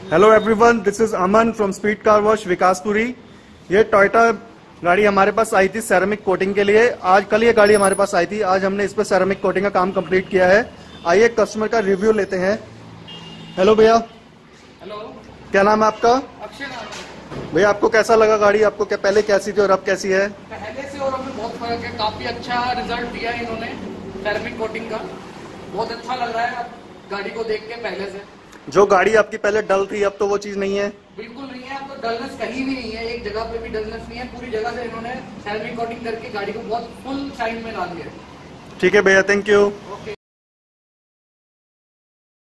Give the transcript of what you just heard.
Hello everyone, this is Aman from speed car wash Vikaspuri. ये Toyota गाड़ी हमारे पास आई थी सेरेमिक कोटिंग के लिए। आज कल ये गाड़ी हमारे पास आई थी, आज हमने इस पर सेरेमिक कोटिंग का काम कंप्लीट किया है। आइए कस्टमर का रिव्यू लेते हैं। हेलो भैया। हेलो, क्या नाम है आपका? अक्षय नाम। भैया आपको कैसा लगा गाड़ी? आपको क्या पहले कैसी थी और अब कैसी है? पहले से और अभी बहुत फर्क है, काफी अच्छा रिजल्ट दिया है इन्होंने सेरेमिक कोटिंग का। बहुत अच्छा लग रहा है गाड़ी को देख के पहले से। जो गाड़ी आपकी पहले डल थी अब तो वो चीज नहीं है? बिल्कुल नहीं है, अब तो डलनेस कहीं भी नहीं है, एक जगह पे भी डलनेस नहीं है। पूरी जगह से इन्होंने सेरेमिक कोटिंग करके गाड़ी को बहुत फुल शाइन में ला दिया है। ठीक है भैया, थैंक यू।